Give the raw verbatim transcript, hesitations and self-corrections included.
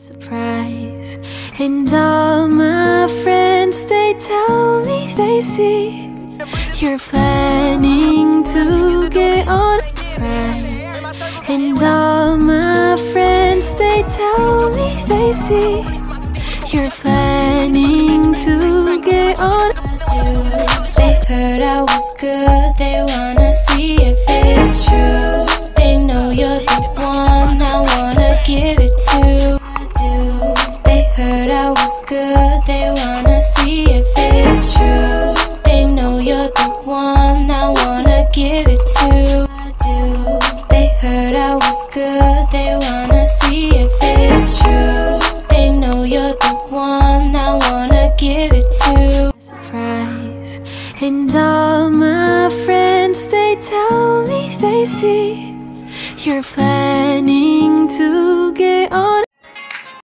surprise. And all my friends, they tell me they see you're planning to get on a surprise. And all my friends, they tell me they see you're planning to get on a dude. They heard I was good,